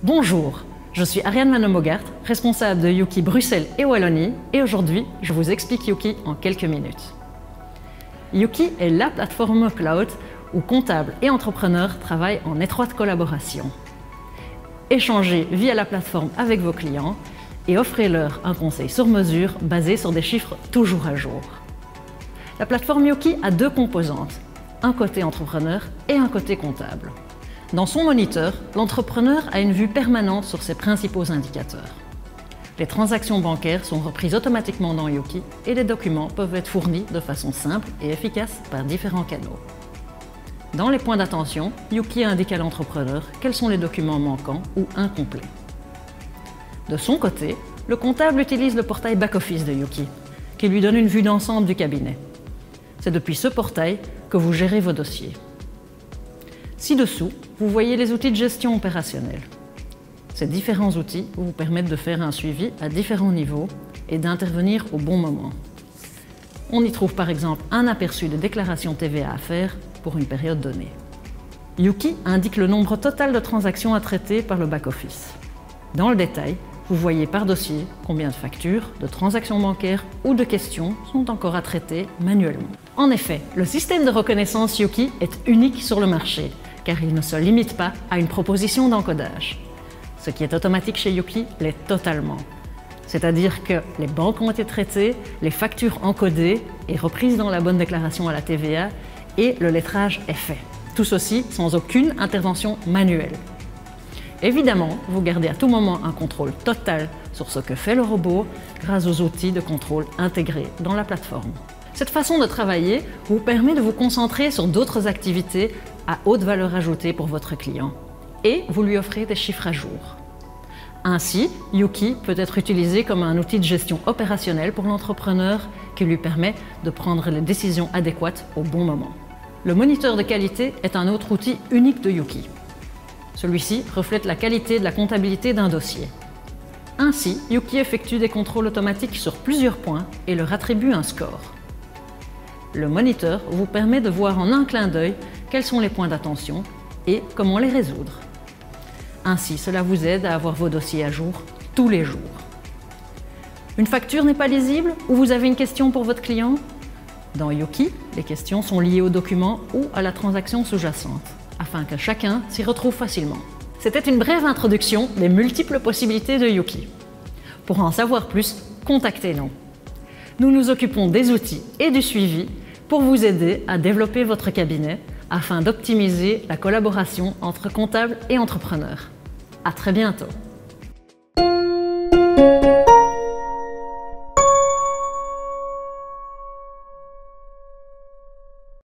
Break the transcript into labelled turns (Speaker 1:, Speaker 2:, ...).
Speaker 1: Bonjour, je suis Ariane Manomogart, responsable de Yuki Bruxelles et Wallonie, et aujourd'hui, je vous explique Yuki en quelques minutes. Yuki est la plateforme cloud où comptables et entrepreneurs travaillent en étroite collaboration. Échangez via la plateforme avec vos clients et offrez-leur un conseil sur mesure basé sur des chiffres toujours à jour. La plateforme Yuki a deux composantes, un côté entrepreneur et un côté comptable. Dans son moniteur, l'entrepreneur a une vue permanente sur ses principaux indicateurs. Les transactions bancaires sont reprises automatiquement dans Yuki et les documents peuvent être fournis de façon simple et efficace par différents canaux. Dans les points d'attention, Yuki indique à l'entrepreneur quels sont les documents manquants ou incomplets. De son côté, le comptable utilise le portail back-office de Yuki, qui lui donne une vue d'ensemble du cabinet. C'est depuis ce portail que vous gérez vos dossiers. Ci-dessous, vous voyez les outils de gestion opérationnelle. Ces différents outils vous permettent de faire un suivi à différents niveaux et d'intervenir au bon moment. On y trouve par exemple un aperçu des déclarations TVA à faire pour une période donnée. Yuki indique le nombre total de transactions à traiter par le back-office. Dans le détail, vous voyez par dossier combien de factures, de transactions bancaires ou de questions sont encore à traiter manuellement. En effet, le système de reconnaissance Yuki est unique sur le marché, car il ne se limite pas à une proposition d'encodage. Ce qui est automatique chez Yuki l'est totalement. C'est-à-dire que les banques ont été traitées, les factures encodées et reprises dans la bonne déclaration à la TVA et le lettrage est fait. Tout ceci sans aucune intervention manuelle. Évidemment, vous gardez à tout moment un contrôle total sur ce que fait le robot grâce aux outils de contrôle intégrés dans la plateforme. Cette façon de travailler vous permet de vous concentrer sur d'autres activités à haute valeur ajoutée pour votre client et vous lui offrez des chiffres à jour. Ainsi, Yuki peut être utilisé comme un outil de gestion opérationnelle pour l'entrepreneur qui lui permet de prendre les décisions adéquates au bon moment. Le moniteur de qualité est un autre outil unique de Yuki. Celui-ci reflète la qualité de la comptabilité d'un dossier. Ainsi, Yuki effectue des contrôles automatiques sur plusieurs points et leur attribue un score. Le moniteur vous permet de voir en un clin d'œil quels sont les points d'attention et comment les résoudre. Ainsi, cela vous aide à avoir vos dossiers à jour tous les jours. Une facture n'est pas lisible ou vous avez une question pour votre client? Dans Yuki, les questions sont liées au document ou à la transaction sous-jacente, afin que chacun s'y retrouve facilement. C'était une brève introduction des multiples possibilités de Yuki. Pour en savoir plus, contactez-nous. Nous nous occupons des outils et du suivi pour vous aider à développer votre cabinet afin d'optimiser la collaboration entre comptables et entrepreneurs. À très bientôt!